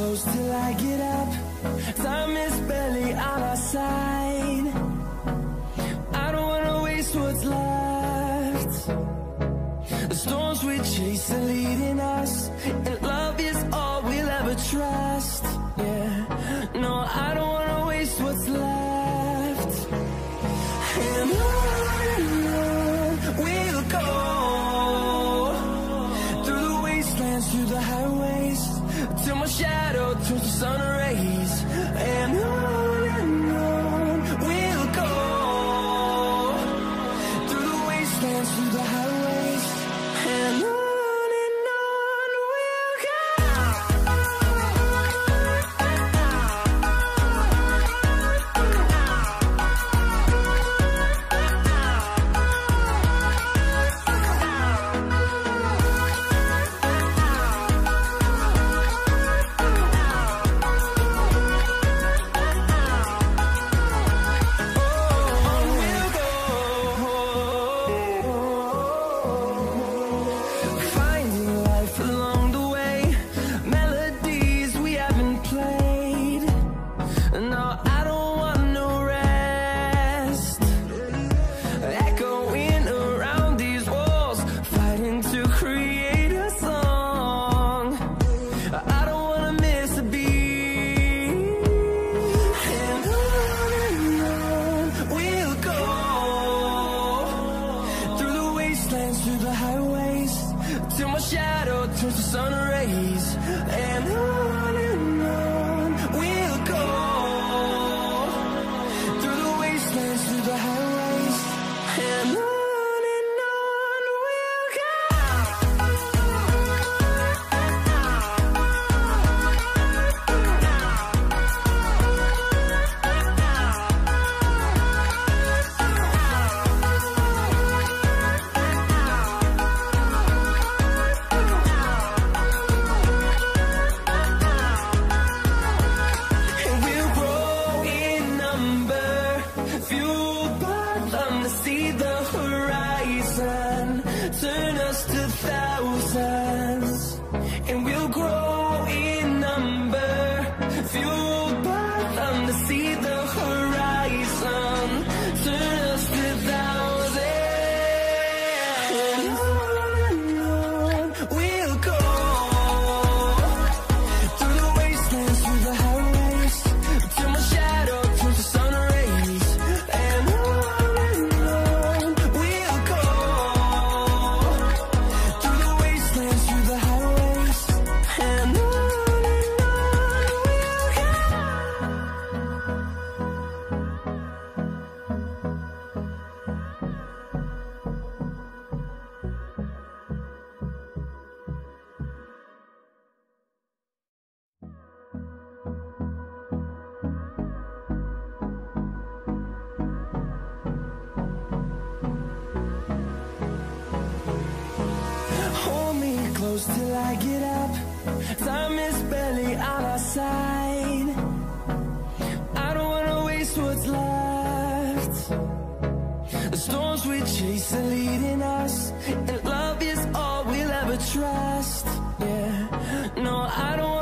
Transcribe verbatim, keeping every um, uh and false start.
close till I get up. Time is barely on our side. I don't wanna waste what's left. The storms we chase are leading us, and love is all we'll ever trust. Yeah, no, I don't wanna waste what's left. And on and on we'll go, through the wastelands, through the highways, till my shadow turns to sun rays. And on and on we'll go, through the wastelands, through the highways, and on. Through the highways, till my shadow turns to sun rays. And on and on we'll go, through the wastelands, through the highways, and on. See the horizon turn us to thousands, and we'll grow in number, fueled by them. To see the horizon turn us to thousands, and on and on we'll go, through the wastelands, through the highways, till my shadow turns to sun rays. And on close till I get up. Time is barely on our side. I don't wanna waste what's left. The storms we chase are leading us, and love is all we'll ever trust. Yeah, no, I don't